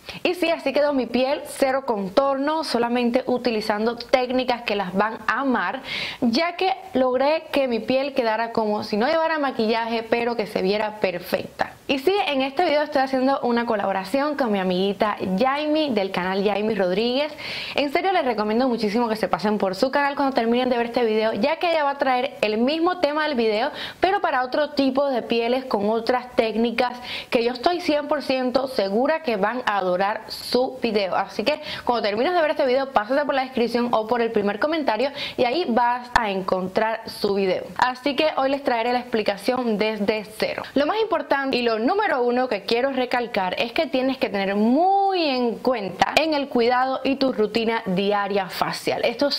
Y sí, así quedó mi piel, cero contorno, solamente utilizando técnicas que las van a amar, ya que logré que mi piel quedara como si no llevara maquillaje, pero que se viera perfecta. Y sí, en este video estoy haciendo una colaboración con mi amiguita Yaimi del canal Yaimi Rodríguez. En serio les recomiendo muchísimo que se pasen por su canal cuando terminen de ver este video, ya que ella va a traer el mismo tema del video, pero para otro tipo de pieles con otras técnicas que yo estoy 100% segura que van a adorar su video. Así que cuando termines de ver este video, pásate por la descripción o por el primer comentario y ahí vas a encontrar su video. Así que hoy les traeré la explicación desde cero. Lo más importante y lo número uno que quiero recalcar es que tienes que tener muy en cuenta en el cuidado y tu rutina diaria facial. Esto es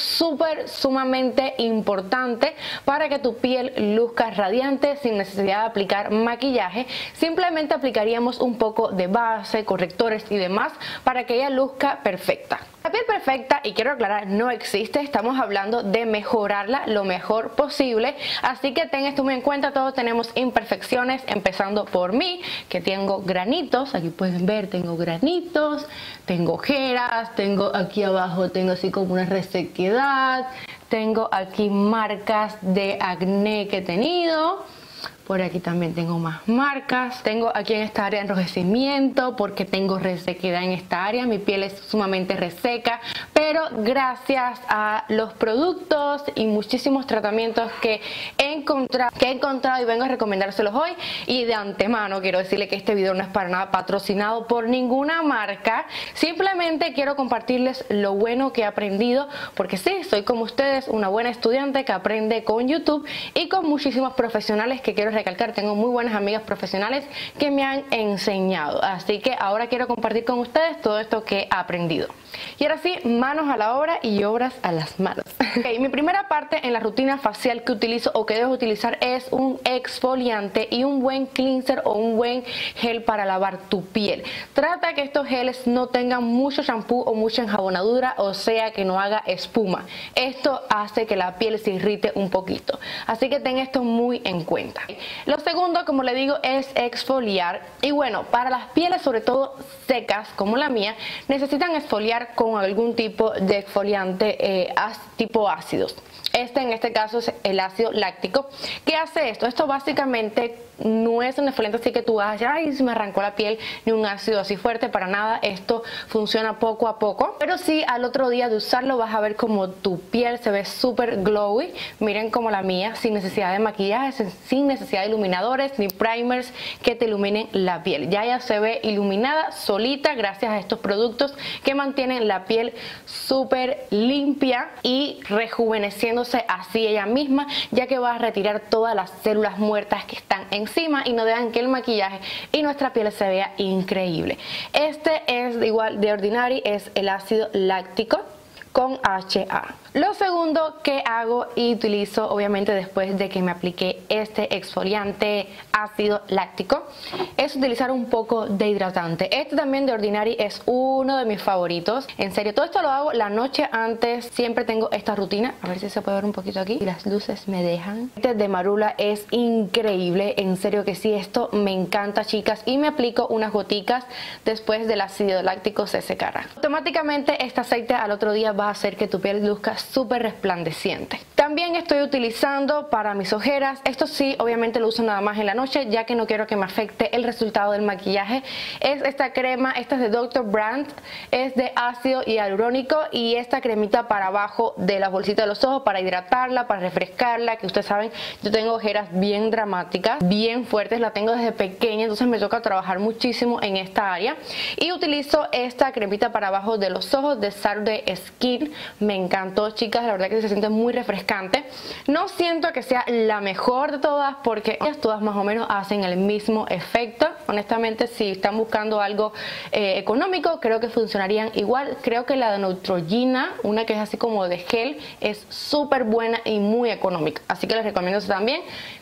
sumamente importante para que tu piel luzca radiante sin necesidad de aplicar maquillaje. Simplemente aplicaríamos un poco de base, correctores y demás para que ella luzca perfecta. La piel perfecta, y quiero aclarar, no existe. Estamos hablando de mejorarla lo mejor posible, así que ten esto muy en cuenta. Todos tenemos imperfecciones, empezando por mí, que tengo granitos. Aquí pueden ver, tengo granitos, tengo ojeras, tengo aquí abajo, tengo así como una resequedad, tengo aquí marcas de acné que he tenido. Por aquí también tengo más marcas. Tengo aquí en esta área enrojecimiento porque tengo resequedad en esta área. Mi piel es sumamente reseca, pero gracias a los productos y muchísimos tratamientos que he encontrado y vengo a recomendárselos hoy. Y de antemano quiero decirle que este video no es para nada patrocinado por ninguna marca. Simplemente quiero compartirles lo bueno que he aprendido, porque sí, soy como ustedes, una buena estudiante que aprende con YouTube y con muchísimos profesionales que quiero recalcar. Tengo muy buenas amigas profesionales que me han enseñado, así que ahora quiero compartir con ustedes todo esto que he aprendido. Y ahora sí, manos a la obra y obras a las manos. Okay, mi primera parte en la rutina facial que utilizo o que debes utilizar es un exfoliante y un buen cleanser o un buen gel para lavar tu piel. Trata que estos geles no tengan mucho shampoo o mucha enjabonadura, o sea que no haga espuma. Esto hace que la piel se irrite un poquito, así que ten esto muy en cuenta. Lo segundo, como le digo, es exfoliar. Y bueno, para las pieles sobre todo secas como la mía, necesitan exfoliar con algún tipo de exfoliante tipo ácidos. En este caso es el ácido láctico. ¿Qué hace esto? Esto básicamente no es un exfoliante así que tú vas a decir, ay, se me arrancó la piel, ni un ácido así fuerte, para nada. Esto funciona poco a poco, pero sí al otro día de usarlo vas a ver como tu piel se ve súper glowy. Miren como la mía, sin necesidad de maquillaje, sin necesidad de iluminadores ni primers que te iluminen la piel. Ya se ve iluminada solita gracias a estos productos que mantienen la piel súper limpia y rejuveneciéndose así ella misma, ya que va a retirar todas las células muertas que están encima y no dejan que el maquillaje y nuestra piel se vea increíble. Este es igual de Ordinary, es el ácido láctico con HA. Lo segundo que hago y utilizo, obviamente después de que me apliqué este exfoliante ácido láctico, es utilizar un poco de hidratante. Este también de Ordinary es uno de mis favoritos. En serio, todo esto lo hago la noche antes. Siempre tengo esta rutina. A ver si se puede ver un poquito aquí. Y las luces me dejan. Este de Marula es increíble. En serio que sí, esto me encanta, chicas. Y me aplico unas goticas después del ácido láctico se secará. Automáticamente este aceite al otro día va a hacer que tu piel luzca súper resplandeciente. También estoy utilizando para mis ojeras. Esto sí, obviamente lo uso nada más en la noche, ya que no quiero que me afecte el resultado del maquillaje. Es esta crema, esta es de Dr. Brandt, es de ácido hialurónico, y esta cremita para abajo de la bolsita de los ojos para hidratarla, para refrescarla, que ustedes saben, yo tengo ojeras bien dramáticas, bien fuertes, la tengo desde pequeña, entonces me toca trabajar muchísimo en esta área. Y utilizo esta cremita para abajo de los ojos de Saturday Skin. Me encantó, chicas, la verdad que se siente muy refrescante. No siento que sea la mejor de todas, porque ellas todas más o menos hacen el mismo efecto. Honestamente, si están buscando algo económico, creo que funcionarían igual. Creo que la de Neutrogena, una que es así como de gel, es súper buena y muy económica, así que les recomiendo eso también.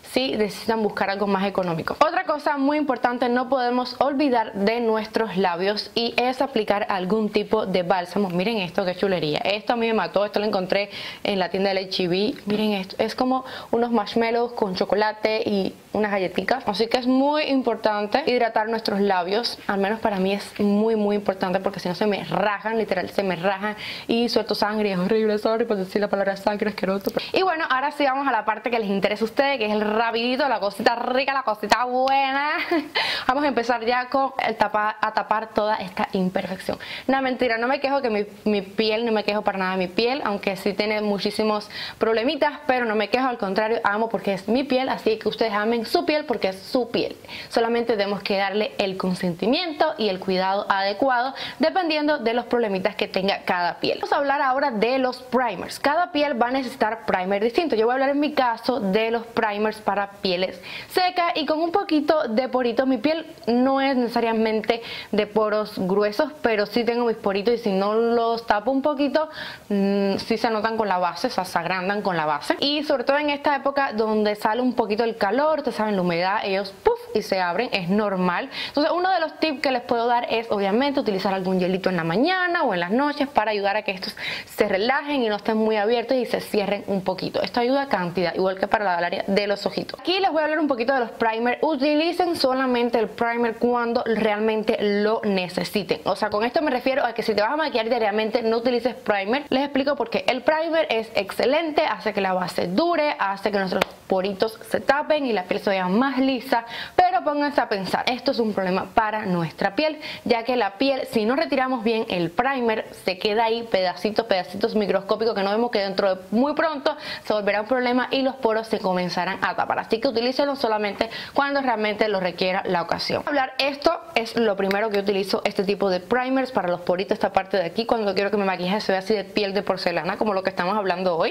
si necesitan buscar algo más económico. Otra cosa muy importante, no podemos olvidar de nuestros labios y es aplicar algún tipo de bálsamo. Miren esto, qué chulería. Esto a mí me mató, esto lo encontré en la tienda del H-E-B. Miren esto, es como unos marshmallows con chocolate y unas galletitas. Así que es muy importante hidratar nuestros labios. Al menos para mí es muy importante, porque si no se me rajan, literal se me rajan y suelto sangre. Es horrible, sorry por decir la palabra sangre, asqueroso. Y bueno, ahora sí vamos a la parte que les interesa a ustedes, que es el rapidito, la cosita rica, la cosita buena. Vamos a empezar ya con el tapar toda esta imperfección. No, mentira, no me quejo que mi piel, no me quejo para nada de mi piel, aunque sí tiene muchísimos problemitas, pero no me quejo, al contrario, amo porque es mi piel, así que ustedes amen su piel porque es su piel. Solamente tenemos que darle el consentimiento y el cuidado adecuado dependiendo de los problemitas que tenga cada piel. Vamos a hablar ahora de los primers. Cada piel va a necesitar primer distinto. Yo voy a hablar en mi caso de los primers para pieles secas y con un poquito de poritos. Mi piel no es necesariamente de poros gruesos, pero sí tengo mis poritos y si no los tapo un poquito, sí se notan con la base, o sea, se agrandan con la base. Y sobre todo en esta época donde sale un poquito el calor, ustedes saben, la humedad, ellos puff y se abren, es normal. Entonces uno de los tips que les puedo dar es obviamente utilizar algún hielito en la mañana o en las noches para ayudar a que estos se relajen y no estén muy abiertos y se cierren un poquito. Esto ayuda a cantidad, igual que para la área de los ojitos. Aquí les voy a hablar un poquito de los primers. Utilicen solamente el primer cuando realmente lo necesiten. O sea, con esto me refiero a que si te vas a maquillar diariamente, no utilices primer. Les explico por qué. El primer es excelente, hace que la base dure, hace que nuestros poritos se tapen y la piel se vea más lisa, pero pónganse a pensar, esto es un problema para nuestra piel, ya que la piel, si no retiramos bien el primer, se queda ahí pedacitos microscópicos que no vemos, que dentro de muy pronto se volverá un problema y los poros se comenzarán a tapar. Así que utilícenlo solamente cuando realmente lo requiera la ocasión. Esto es lo primero que utilizo, este tipo de primers para los poritos, esta parte de aquí, cuando quiero que mi maquillaje se vea así de piel de porcelana, como lo que estamos hablando hoy,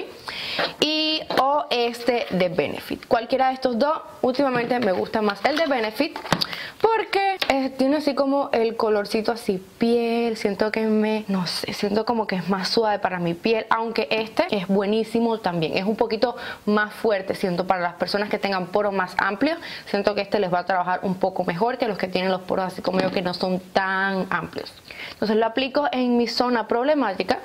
o este de Benefit. Cualquiera de estos dos, últimamente me gusta más el de Benefit porque tiene así como el colorcito así piel, siento que no sé, siento como que es más suave para mi piel, aunque este es buenísimo también, es un poquito más fuerte, siento para las personas que tengan poros más amplios, siento que este les va a trabajar un poco mejor que los que tienen los poros así como yo, que no son tan amplios. Entonces lo aplico en mi zona problemática.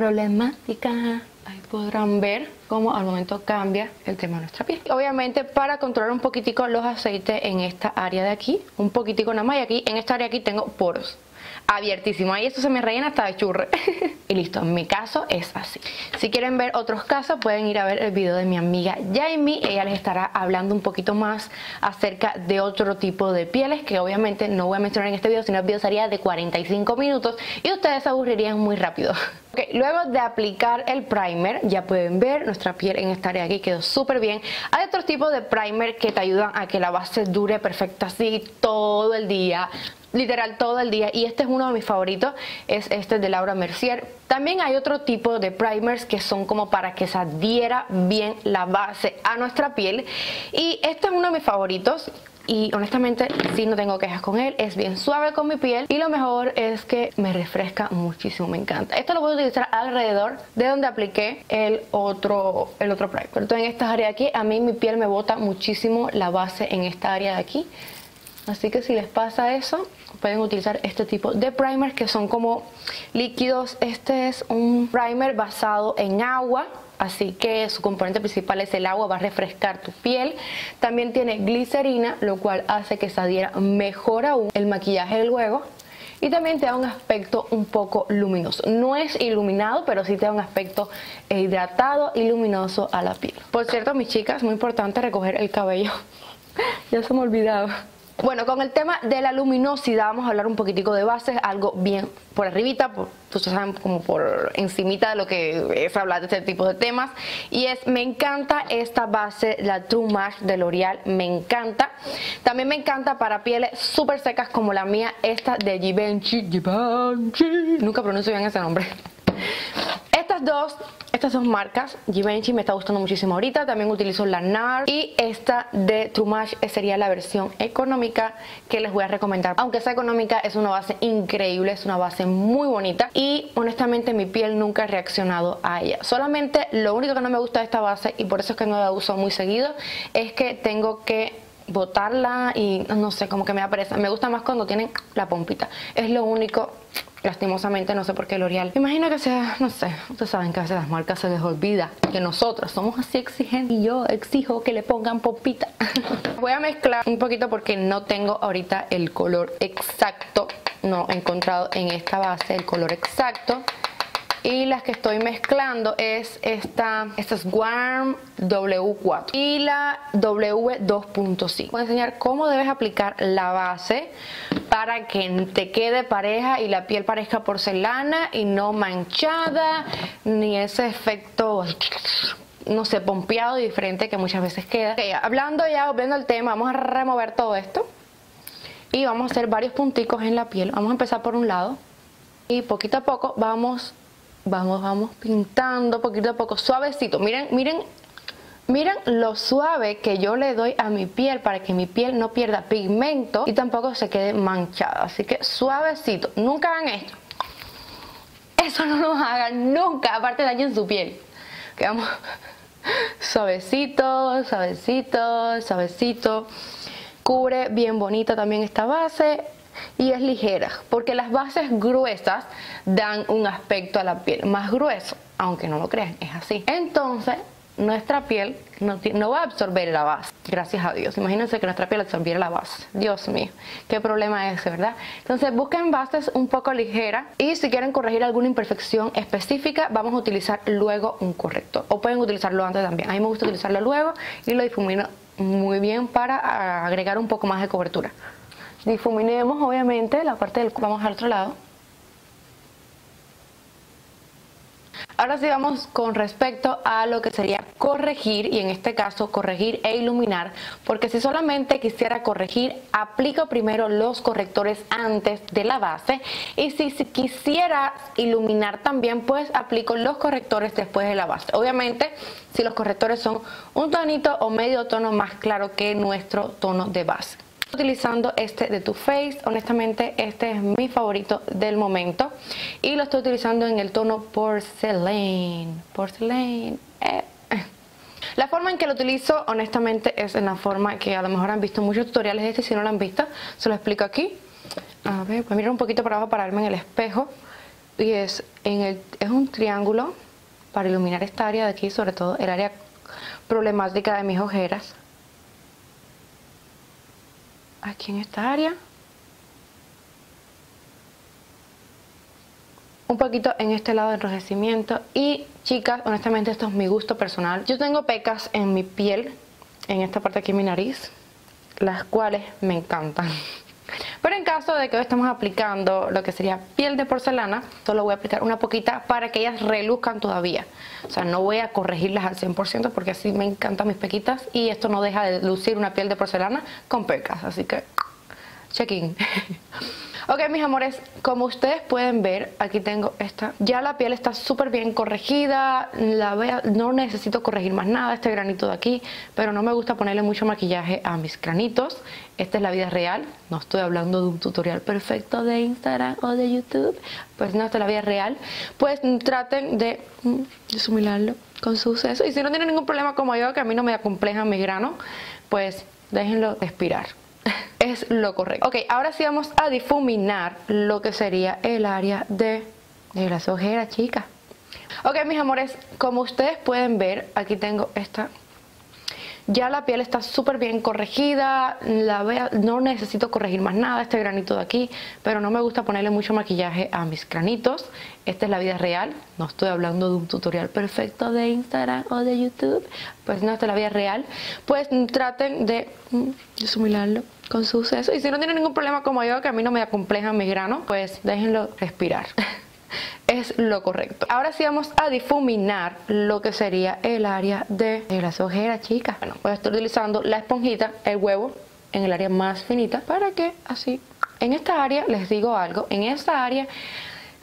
Ahí podrán ver cómo al momento cambia el tema de nuestra piel. Obviamente para controlar un poquitico los aceites en esta área de aquí, un poquitico nada más, y aquí en esta área aquí tengo poros abiertísimos, ahí esto se me rellena hasta de churre. Y listo, en mi caso es así. Si quieren ver otros casos pueden ir a ver el video de mi amiga Jamie, ella les estará hablando un poquito más acerca de otro tipo de pieles que obviamente no voy a mencionar en este video, sino el video sería de 45 minutos y ustedes se aburrirían muy rápido. Okay, luego de aplicar el primer, ya pueden ver nuestra piel en esta área de aquí quedó súper bien. Hay otros tipos de primer que te ayudan a que la base dure perfecta así todo el día, literal todo el día, y este es uno de mis favoritos, es este de Laura Mercier. También hay otro tipo de primers que son como para que se adhiera bien la base a nuestra piel, y este es uno de mis favoritos. Y honestamente sí, no tengo quejas con él, es bien suave con mi piel y lo mejor es que me refresca muchísimo, me encanta. Esto lo voy a utilizar alrededor de donde apliqué el otro primer. Entonces en esta área de aquí, a mí mi piel me bota muchísimo la base en esta área de aquí. Así que si les pasa eso, pueden utilizar este tipo de primers que son como líquidos. Este es un primer basado en agua, así que su componente principal es el agua, va a refrescar tu piel. También tiene glicerina, lo cual hace que se adhiera mejor aún el maquillaje luego. Y también te da un aspecto un poco luminoso. No es iluminado, pero sí te da un aspecto hidratado y luminoso a la piel. Por cierto, mis chicas, muy importante recoger el cabello. Ya se me olvidaba. Bueno, con el tema de la luminosidad vamos a hablar un poquitico de bases, algo bien por arribita, ustedes saben, como por encimita de lo que es hablar de este tipo de temas. Y me encanta esta base, la True Match de L'Oreal, me encanta. También me encanta para pieles súper secas como la mía, esta de Givenchy, nunca pronuncio bien ese nombre. Esta Estas dos marcas, Givenchy me está gustando muchísimo ahorita. También utilizo la NARS y esta de True Match sería la versión económica que les voy a recomendar. Aunque esa económica es una base increíble, es una base muy bonita y honestamente mi piel nunca ha reaccionado a ella. Solamente lo único que no me gusta de esta base, y por eso es que no la uso muy seguido, es que tengo que botarla y no sé, como que me da pereza. Me gusta más cuando tienen la pompita. Es lo único. Lastimosamente, no sé por qué L'Oreal. Imagino que sea, no sé, ustedes saben que a veces las marcas se les olvida que nosotros somos así exigentes y yo exijo que le pongan pompita. Voy a mezclar un poquito porque no tengo ahorita el color exacto. No he encontrado en esta base el color exacto. Y las que estoy mezclando es esta es Warm W4 y la W2.5. Voy a enseñar cómo debes aplicar la base para que te quede pareja y la piel parezca porcelana y no manchada, ni ese efecto, no sé, pompeado y diferente que muchas veces queda. Okay, volviendo al tema, vamos a remover todo esto y vamos a hacer varios punticos en la piel. Vamos a empezar por un lado y poquito a poco vamos pintando poquito a poco, suavecito. Miren lo suave que yo le doy a mi piel para que mi piel no pierda pigmento y tampoco se quede manchada. Así que suavecito. Nunca hagan esto. Eso no lo hagan nunca. Aparte dañen su piel. Que vamos suavecito, suavecito, suavecito. Cubre bien bonita también esta base. Y es ligera, porque las bases gruesas dan un aspecto a la piel más grueso, aunque no lo crean, es así. Entonces nuestra piel no va a absorber la base, gracias a Dios. Imagínense que nuestra piel absorbiera la base. Dios mío, qué problema es ese, ¿verdad? Entonces busquen bases un poco ligeras y si quieren corregir alguna imperfección específica, vamos a utilizar luego un corrector, o pueden utilizarlo antes también. A mí me gusta utilizarlo luego y lo difumino muy bien para agregar un poco más de cobertura. Difuminemos obviamente la parte del... Vamos al otro lado. Ahora sí vamos con respecto a lo que sería corregir, y en este caso corregir e iluminar, porque si solamente quisiera corregir, aplico primero los correctores antes de la base, y si quisiera iluminar también, pues aplico los correctores después de la base. Obviamente si los correctores son un tonito o medio tono más claro que nuestro tono de base. Utilizando este de Too Faced, honestamente este es mi favorito del momento y lo estoy utilizando en el tono Porcelain. La forma en que lo utilizo honestamente es en la forma que a lo mejor han visto muchos tutoriales de este. Si no lo han visto, se lo explico aquí. A ver, pues mirar un poquito para abajo para verme en el espejo, y es un triángulo para iluminar esta área de aquí, sobre todo el área problemática de mis ojeras. Aquí en esta área, un poquito en este lado de enrojecimiento. Y chicas, honestamente esto es mi gusto personal, yo tengo pecas en mi piel, en esta parte aquí de mi nariz, las cuales me encantan. Pero en caso de que hoy estamos aplicando lo que sería piel de porcelana, solo voy a aplicar una poquita para que ellas reluzcan todavía. O sea, no voy a corregirlas al 100% porque así me encantan mis pequitas y esto no deja de lucir una piel de porcelana con pecas. Así que, check-in. Ok, mis amores, como ustedes pueden ver, aquí tengo esta. Ya la piel está súper bien corregida, no necesito corregir más nada, este granito de aquí, pero no me gusta ponerle mucho maquillaje a mis granitos. Esta es la vida real, no estoy hablando de un tutorial perfecto de Instagram o de YouTube, pues no, esta es la vida real. Pues traten de disumirlo con suceso, y si no tienen ningún problema como yo, que a mí no me acomplejan mis granos, pues déjenlo respirar. Es lo correcto. Ok, ahora sí vamos a difuminar lo que sería el área de las ojeras, chicas. Ok, mis amores, como ustedes pueden ver, aquí tengo esta. Ya la piel está súper bien corregida, no necesito corregir más nada, este granito de aquí, pero no me gusta ponerle mucho maquillaje a mis granitos. Esta es la vida real, no estoy hablando de un tutorial perfecto de Instagram o de YouTube, pues no, esta es la vida real. Pues traten de disumirlo con suceso, y si no tienen ningún problema como yo, que a mí no me acomplejan mis granos, pues déjenlo respirar. Es lo correcto. Ahora sí vamos a difuminar lo que sería el área de las ojeras, chicas. Bueno, voy a estar utilizando la esponjita, el huevo, en el área más finita, para que así, en esta área, les digo algo, en esta área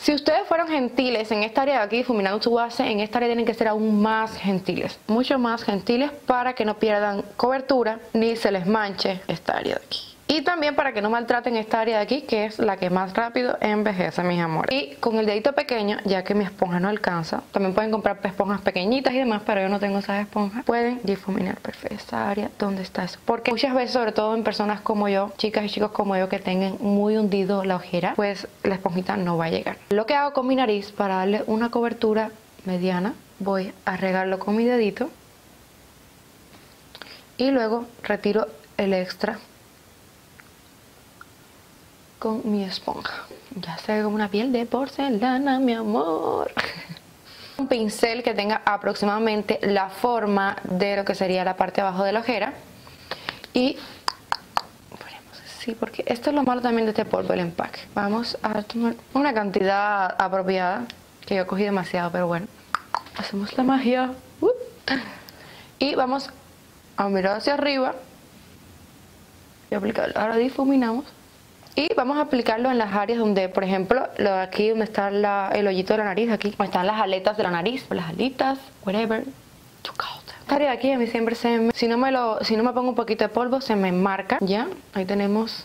Si ustedes fueron gentiles en esta área de aquí, difuminando su base, en esta área tienen que ser aún más gentiles, mucho más gentiles, para que no pierdan cobertura ni se les manche esta área de aquí. Y también para que no maltraten esta área de aquí, que es la que más rápido envejece, mis amores. Y con el dedito pequeño, ya que mi esponja no alcanza, también pueden comprar esponjas pequeñitas y demás, pero yo no tengo esas esponjas. Pueden difuminar perfecto esa área donde está eso. Porque muchas veces, sobre todo en personas como yo, chicas y chicos como yo, que tengan muy hundido la ojera, pues la esponjita no va a llegar. Lo que hago con mi nariz para darle una cobertura mediana, voy a regarlo con mi dedito y luego retiro el extra con mi esponja. Ya se ve como una piel de porcelana, mi amor. Un pincel que tenga aproximadamente la forma de lo que sería la parte de abajo de la ojera. Y ponemos así, porque esto es lo malo también de este polvo, el empaque. Vamos a tomar una cantidad apropiada, que yo cogí demasiado, pero bueno. Hacemos la magia. Y vamos a mirar hacia arriba y aplicarlo. Ahora difuminamos. Y vamos a aplicarlo en las áreas donde, por ejemplo, aquí donde está el hoyito de la nariz, aquí donde están las aletas de la nariz, o las alitas, whatever you call them. Esta área de aquí a mí siempre si no me pongo un poquito de polvo, se me marca. Ya, ahí tenemos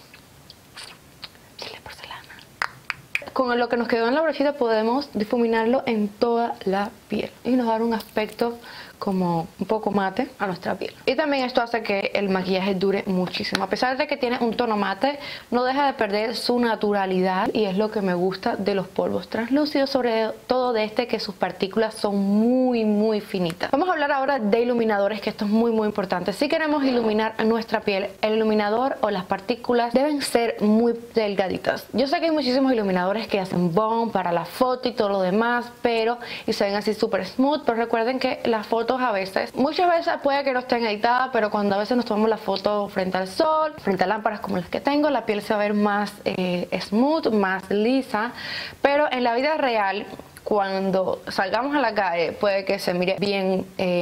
piel de porcelana. Con lo que nos quedó en la brochita podemos difuminarlo en toda la piel y nos da un aspecto como un poco mate a nuestra piel. Y también esto hace que el maquillaje dure muchísimo. A pesar de que tiene un tono mate, no deja de perder su naturalidad, y es lo que me gusta de los polvos translúcidos, sobre todo de este, que sus partículas son muy finitas. Vamos a hablar ahora de iluminadores, que esto es muy importante. Si queremos iluminar nuestra piel, el iluminador o las partículas deben ser muy delgaditas. Yo sé que hay muchísimos iluminadores que hacen bomb para la foto y todo lo demás, y se ven así súper smooth, pero recuerden que las fotos muchas veces puede que no estén editadas, pero cuando a veces nos tomamos la foto frente al sol, frente a lámparas como las que tengo, la piel se va a ver más smooth, más lisa. Pero en la vida real, cuando salgamos a la calle, puede que se mire bien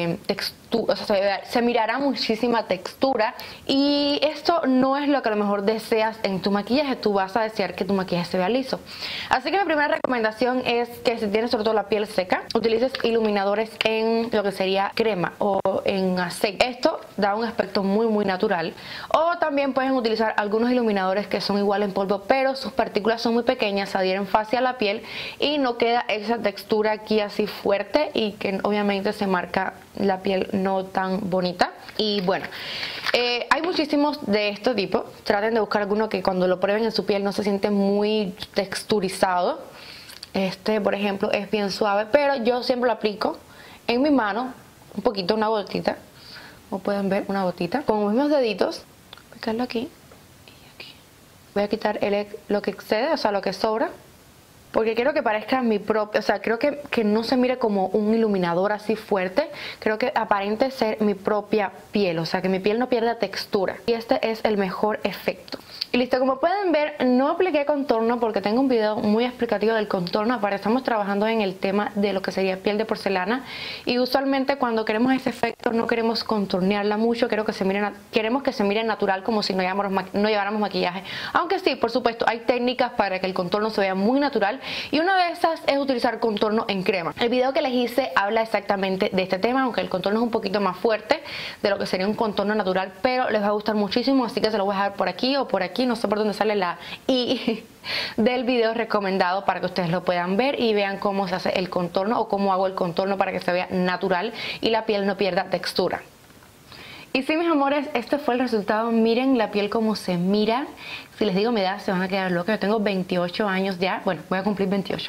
o sea, se mirará muchísima textura, y esto no es lo que a lo mejor deseas en tu maquillaje. Tú vas a desear que tu maquillaje se vea liso. Así que mi primera recomendación es que, si tienes sobre todo la piel seca, utilices iluminadores en lo que sería crema o en aceite. Esto da un aspecto muy natural. O también pueden utilizar algunos iluminadores que son igual en polvo, pero sus partículas son muy pequeñas, se adhieren fácil a la piel y no queda esa textura aquí así fuerte, y que obviamente se marca la piel no tan bonita. Y bueno, hay muchísimos de este tipo. Traten de buscar alguno que cuando lo prueben en su piel no se siente muy texturizado. Este, por ejemplo, es bien suave, pero yo siempre lo aplico en mi mano, un poquito, una gotita, como pueden ver, una gotita, con mis mismos deditos, aplicarlo aquí y aquí. Voy a quitar lo que excede, o sea, lo que sobra, porque quiero que parezca mi propio, o sea, creo que no se mire como un iluminador así fuerte. Creo que aparente ser mi propia piel, o sea, que mi piel no pierda textura. Y este es el mejor efecto. Y listo, como pueden ver, no apliqué contorno porque tengo un video muy explicativo del contorno. Aparte, estamos trabajando en el tema de lo que sería piel de porcelana, y usualmente cuando queremos ese efecto no queremos contornearla mucho. Queremos que se mire natural, como si no lleváramos maquillaje. Aunque sí, por supuesto, hay técnicas para que el contorno se vea muy natural, y una de esas es utilizar contorno en crema. El video que les hice habla exactamente de este tema, aunque el contorno es un poquito más fuerte de lo que sería un contorno natural, pero les va a gustar muchísimo, así que se lo voy a dejar por aquí o por aquí, no sé por dónde sale la I del video recomendado, para que ustedes lo puedan ver y vean cómo se hace el contorno, o cómo hago el contorno para que se vea natural y la piel no pierda textura. Y sí, mis amores, este fue el resultado. Miren la piel como se mira. Si les digo mi edad, se van a quedar locos. Yo tengo 28 años ya. Bueno, voy a cumplir 28.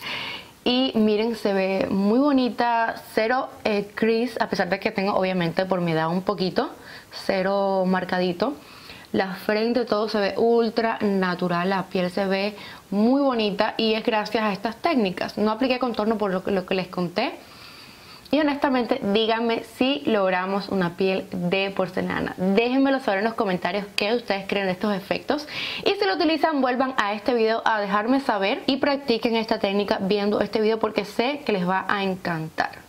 Y miren, se ve muy bonita. Cero crease, a pesar de que tengo, obviamente, por mi edad un poquito. Cero marcadito. La frente, todo se ve ultra natural. La piel se ve muy bonita, y es gracias a estas técnicas. No apliqué contorno por lo que les conté. Y honestamente, díganme si logramos una piel de porcelana. Déjenmelo saber en los comentarios qué ustedes creen de estos efectos. Y si lo utilizan, vuelvan a este video a dejarme saber y practiquen esta técnica viendo este video, porque sé que les va a encantar.